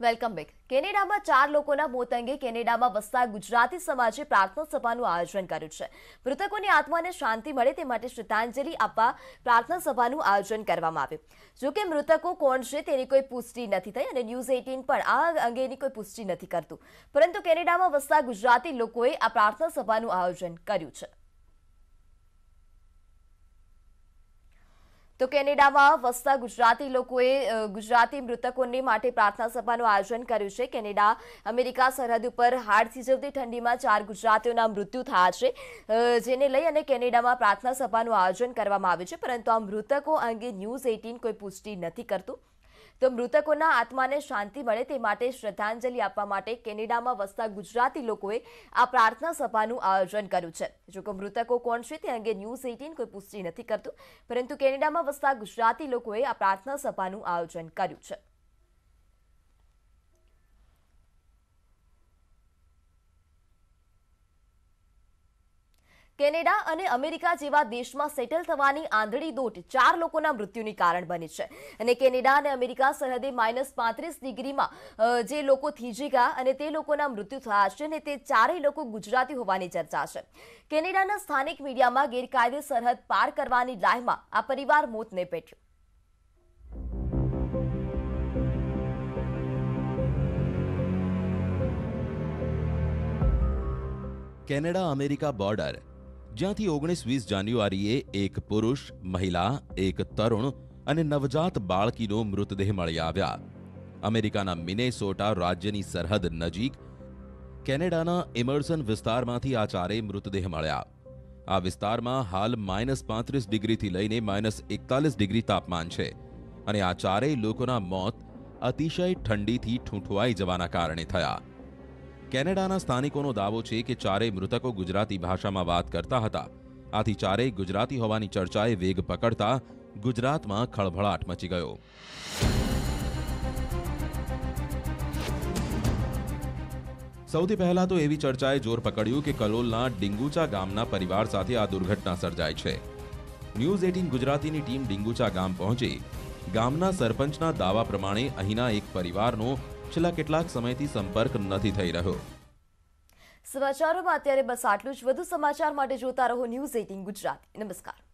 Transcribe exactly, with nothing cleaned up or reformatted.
Welcome back. કેનેડામાં ચાર લોકોના મોત અંગે કેનેડામાં વસતા ગુજરાતી સમાજે પ્રાર્થના સભાનું આયોજન કર્યું છે. મૃતકોની આત્માને શાંતિ મળે તે માટે શ્રદ્ધાંજલિ આપવા પ્રાર્થના સભાનું આયોજન કરવામાં આવ્યું. જોકે મૃતકો કોણ છે તેની કોઈ પુષ્ટિ નથી થઈ અને ન્યૂઝ અઠ્ઠાવીસ પણ આ અંગેની કોઈ પુષ્ટિ નથી કરતું. પરંતુ કેનેડામાં વસતા ગુજરાતી લોકોએ આ પ્રાર્થના સભાનું આયોજન કર્યું છે. તો કેનેડામાં વસતા ગુજરાતી લોકોએ ગુજરાતી મૃતકોને માટે પ્રાર્થના સભાનું આયોજન કર્યું છે. કેનેડા અમેરિકા સરહદ ઉપર હાડ થીજવતી ઠંડીમાં ચાર ગુજરાતીઓના મૃત્યુ થયા છે, જેને લઈ અને કેનેડામાં પ્રાર્થના સભાનું આયોજન કરવામાં આવ્યું છે. પરંતુ આ મૃતકો અંગે ન્યૂઝ અઠ્ઠાવીસ કોઈ પુષ્ટિ નથી કરતું. તો મૃતકોના આત્માને શાંતિ મળે તે માટે શ્રદ્ધાંજલિ આપવા માટે કેનેડામાં વસતા ગુજરાતી લોકોએ આ પ્રાર્થના સભાનું આયોજન કર્યું છે. જોકે મૃતકો કોણ છે તે અંગે ન્યૂઝ અઠ્ઠાવીસ કોઈ પુષ્ટિ નથી કરતું. પરંતુ કેનેડામાં વસતા ગુજરાતી લોકોએ આ પ્રાર્થના સભાનું આયોજન કર્યું છે. કેનેડા અને અમેરિકા જેવા દેશમાં સેટલ થવાની આંધળી દોટ ચાર લોકોના મૃત્યુની કારણ બની છે. અને કેનેડા અને અમેરિકા સરહદે માઇનસ પાંત્રીસ ડિગ્રીમાં જે લોકો થીજી ગયા અને તે લોકોના મૃત્યુ થયા છે અને તે ચારેય લોકો ગુજરાતી હોવાની ચર્ચા છે. કેનેડાના સ્થાનિક મીડિયામાં ગેરકાયદે સરહદ પાર કરવાની લાહેમાં આ પરિવાર મોતને ભેટ્યો. કેનેડા અમેરિકા બોર્ડર, જ્યાંથી ઓગણીસ વીસ જાન્યુઆરીએ એક પુરુષ, મહિલા, એક તરુણ અને નવજાત બાળકીનો મૃતદેહ મળી આવ્યા. અમેરિકાના મિનેસોટા રાજ્યની સરહદ નજીક કેનેડાના ઇમર્સન વિસ્તારમાંથી આ ચારેય મૃતદેહ મળ્યા. આ વિસ્તારમાં હાલ માઇનસ પાંત્રીસ ડિગ્રીથી લઈને માઇનસ એકતાલીસ ડિગ્રી તાપમાન છે અને આ ચારેય લોકોના મોત અતિશય ઠંડીથી ઠૂંઠવાઈ જવાના કારણે થયા. કેનેડાના સ્થાનિકોનો દાવો છે કે ચારેય મૃતકો ગુજરાતી ભાષામાં વાત કરતા હતા. આથી ચારેય ગુજરાતી હોવાની ચર્ચાએ વેગ પકડતા ગુજરાતમાં ખળભળાટ મચી ગયો. સૌથી પહેલા તો એવી ચર્ચાએ જોર પકડ્યું કે કલોલના ડિંગુચા ગામના પરિવાર સાથે આ દુર્ઘટના સર્જાઈ છે. ન્યૂઝ અઠ્ઠાવીસ ગુજરાતીની ટીમ ડિંગુચા ગામ પહોંચી. ગામના સરપંચના દાવા પ્રમાણે અહીંના એક પરિવારનો છેલ્લા કેટલાક સમયથી સંપર્ક નથી થઈ રહ્યો. સમાચારોમાં અત્યારે બસ આટલું જ. વધુ સમાચાર માટે જોતા રહો ન્યૂઝ અઠ્ઠાવીસ ગુજરાતી. નમસ્કાર.